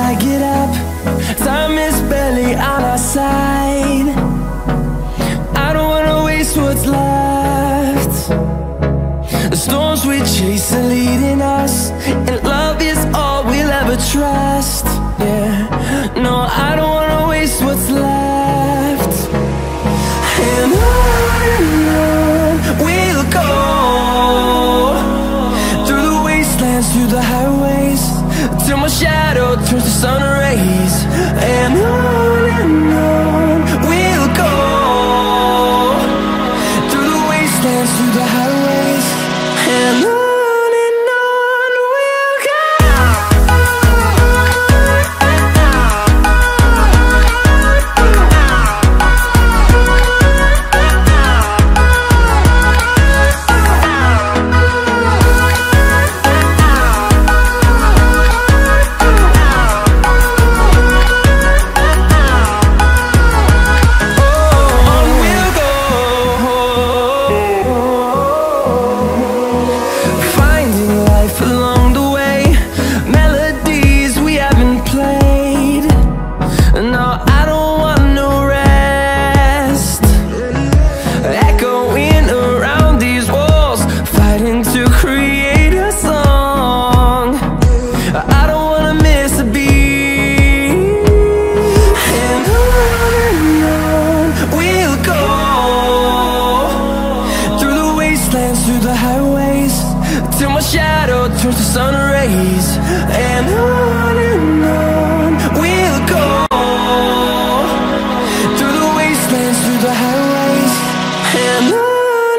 I get up. Time is barely on our side. I don't wanna waste what's left. The storms we chase are leading us, and love is all we'll ever trust. Yeah, no, I don't wanna waste what's left. And on we'll go, through the wastelands, through the highways, till my shadow turns to sun rays. And on we'll go, through the wastelands, through the highways, and on we'll go. Through the highways, till my shadow turns to sun rays. And on we'll go, through the wastelands, through the highways, and on we'll go.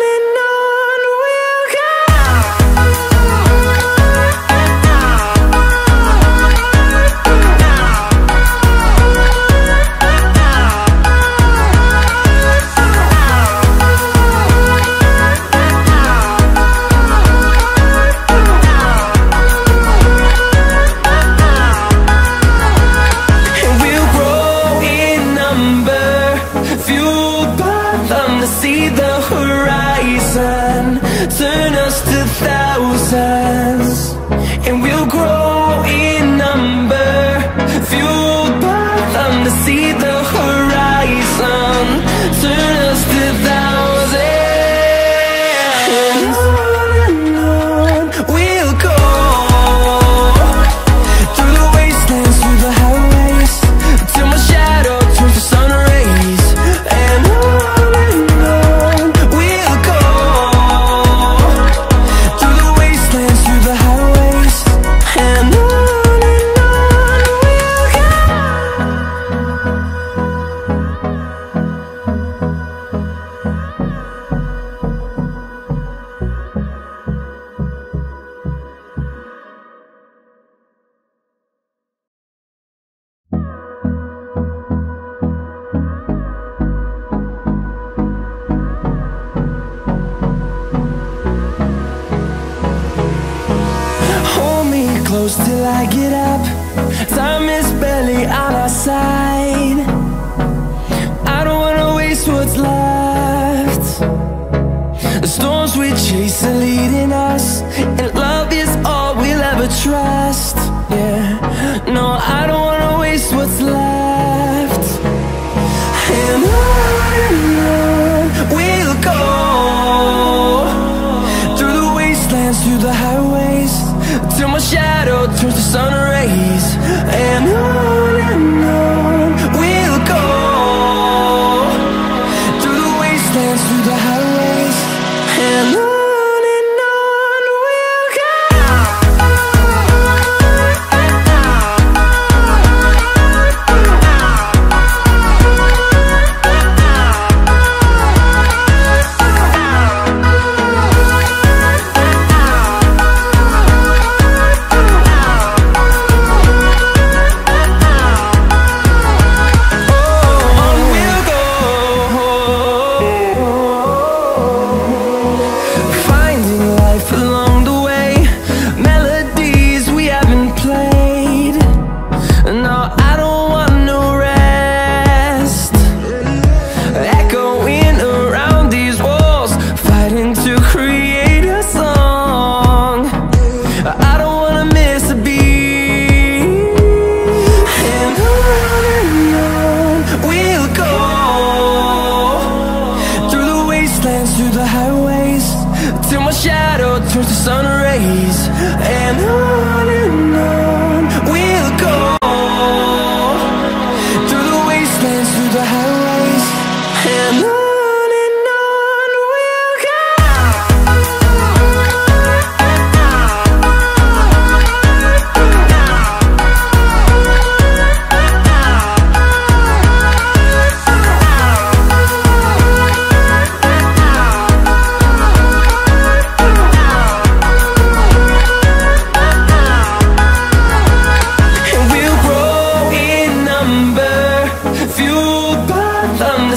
See the horizon turn us to thousands, and we'll grow in number, fueled by them to see the horizon turn us to thousands. And on we'll go, through the wastelands, through the highways, till my shadow turns to sun rays. And close till I get up. Time is barely on our side. I don't wanna waste what's left. The storms we chase are leading us, and love is all we'll ever trust. Yeah, no, I don't wanna waste what's left. And on we'll go, through the wastelands, through the highways, till my shadow turns to sun rays. And on we'll go, through the wastelands, through the highways, and on we'll go.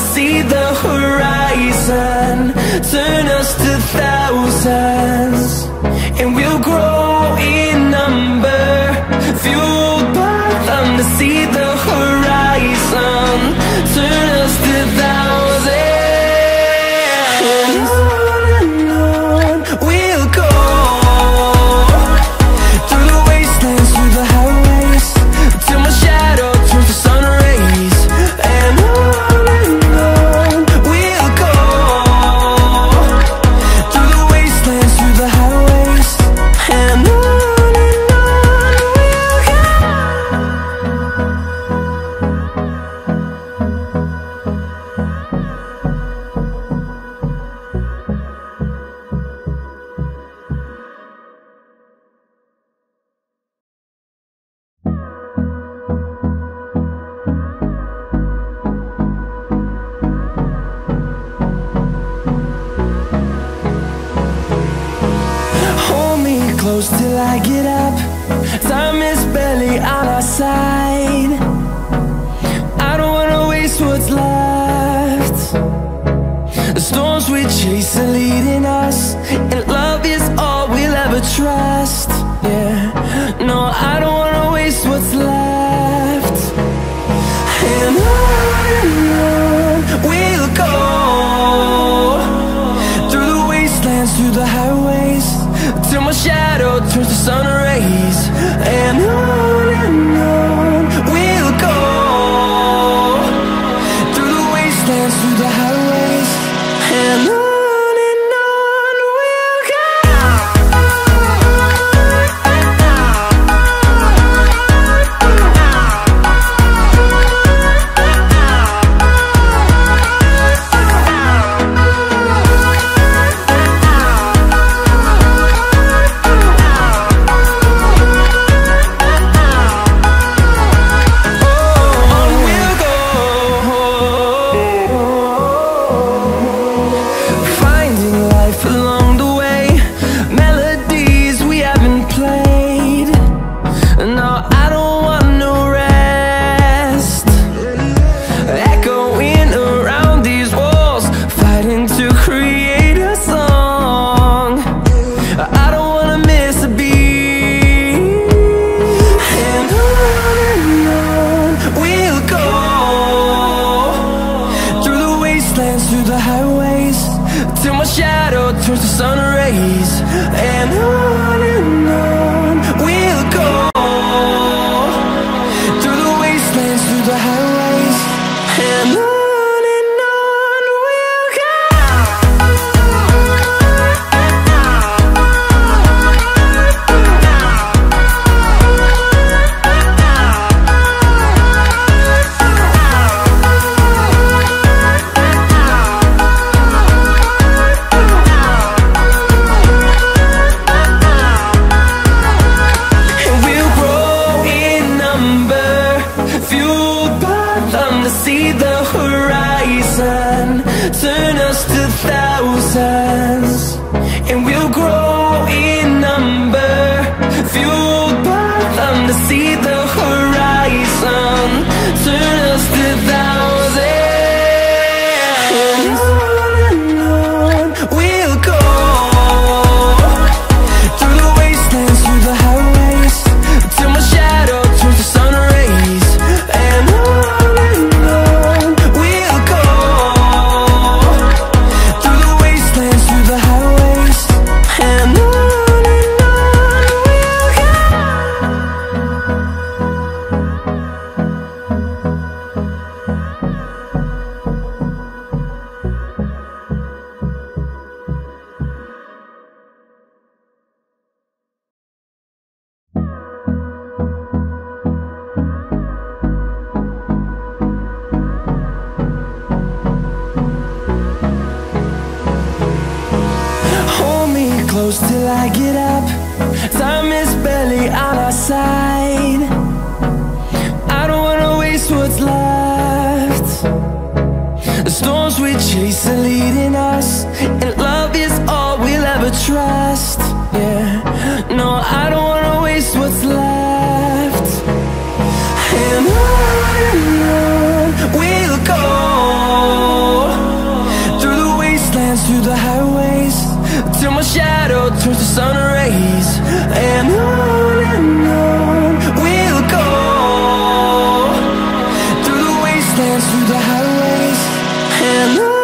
see the horizon, turn us to thousands, and we'll grow in number, fueled by them to see the horizon, turn us to thousands. And on we'll go, through the wastelands, through the highways, till my shadow turns to sun rays. And on we'll go, through the wastelands, through the highways. And on we'll go. Hold me close till I get up. Time is barely on our side. I don't wanna waste what's left. The storms we chase are leading us, and love is all we'll ever trust. Yeah, no, I don't wanna waste what's left. And on we'll go, through the wastelands, through the highways, till my shadow turns to sun rays. And on we'll go, through the wastelands, through the highways. And on we'll go. Finding life along the way, melodies we haven't played. No, I don't want no rest. Echoing around these walls, fighting to create a song. I don't wanna miss a beat. And on we'll go, through the wastelands, through the highways, till my shadow turns to sun rays. And on we'll go, through the wastelands, through the highways. And on we'll go. And we'll grow in number, fueled by them to see the horizon, turn us to thousands. And we'll grow in number, fueled by them to see the horizon, turn us to thousands. And on we'll go, through the wastelands, through the highways, till my shadow turns to sun rays. And on we'll go, through the wastelands, through the highways. And on we'll go. Hold me close till I get up. Time is barely on our side. I don't wanna waste what's left. The storms we chase are leading us, and love is all we'll ever trust. Yeah, no, I don't wanna waste what's left. And on we'll go, wastelands, through the highways, and on we'll go.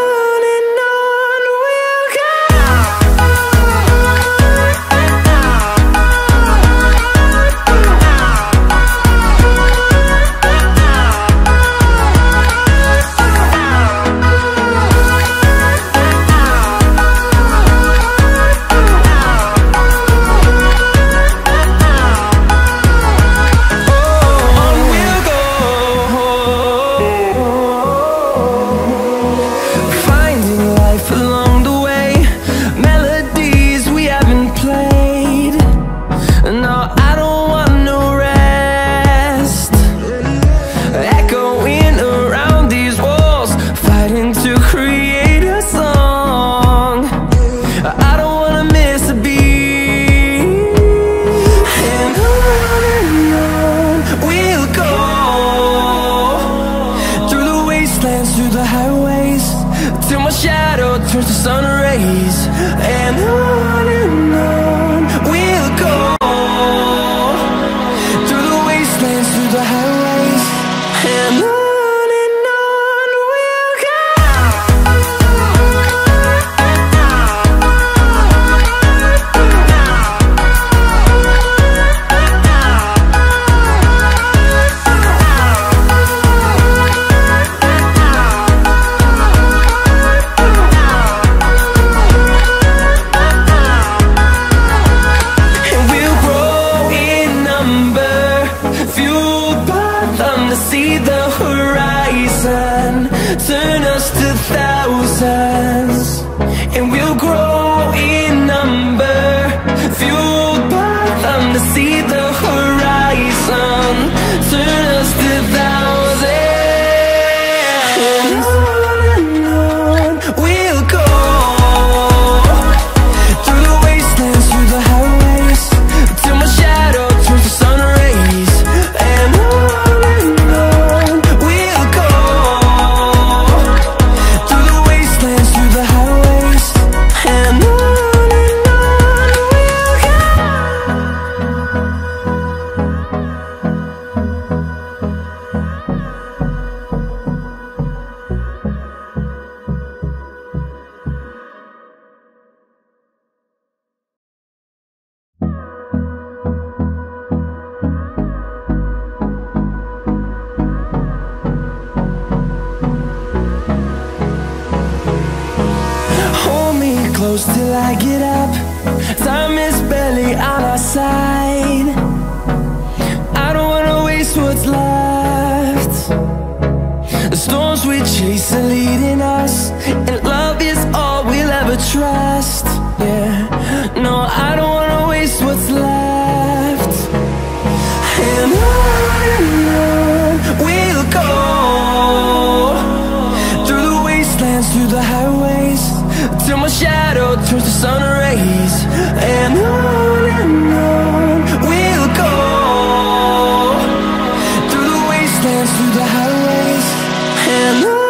Through the highways, till my shadow turns to sun rays, and on we'll go. Through the wastelands, through the highways, and on we'll go. See the horizon, turn us to thousands, and we'll grow in number, fueled by them to see the horizon, turn us to thousands, and on we'll go. Through the wastelands, through the highways, till my shadow turns to sun rays, and on we'll go. Through the wastelands, through the highways, and on we'll go. Hold me close till I get up. Time is barely on our side. I don't wanna waste what's left. The storms we chase are leading us, and love is all we'll ever trust. Yeah, no, I don't wanna waste what's left. And on we'll go. Through the wastelands, through the highways, till my shadow turns to sun rays, and on we'll go. Through the wastelands, through the highways, and on we'll go.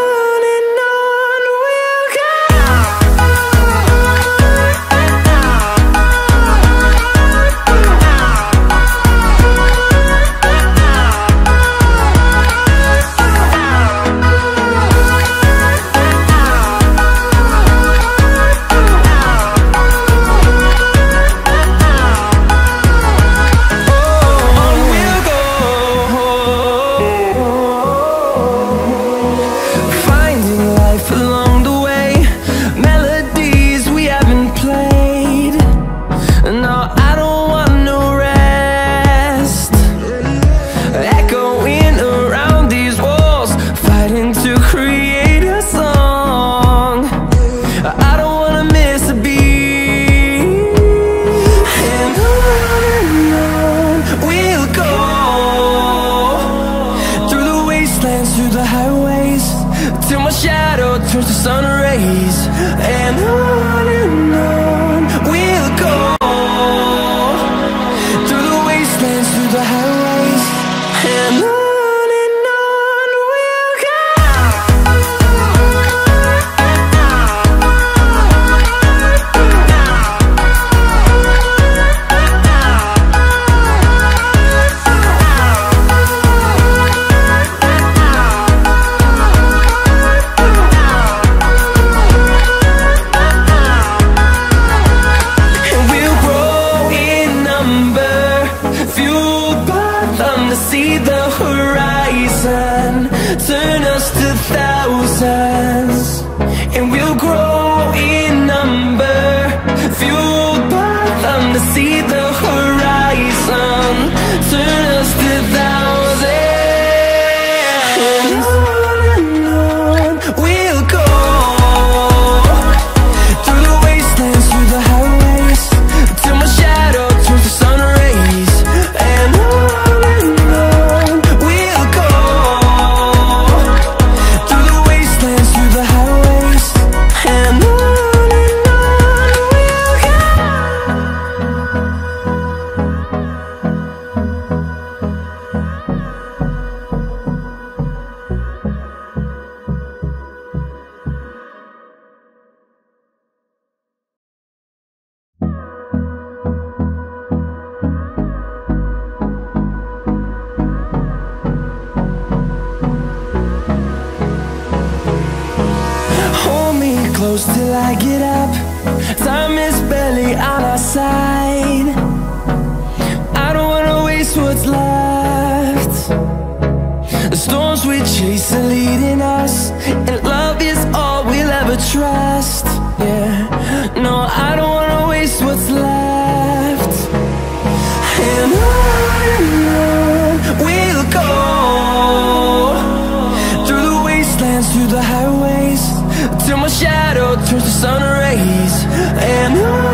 Till my shadow turns to sun rays, and on we'll go. Through the wastelands, through the highways, and on we'll go. us to thousands, and we'll grow in number, fueled by them to see the horizon. Turn us to thousands, and on we'll go, through the wastelands, through the highways, till my shadow turns to sun rays. And on we'll go, through the wastelands, through the highways, and on we'll go. Hold me close till I get up. Time is barely on our side. I don't wanna waste what's left. The storms we chase are leading us, and love is all we'll ever trust. Yeah, no, I don't wanna waste what's left. And on we'll go, through the wastelands, through the highways, till my shadow turns to sun rays. And on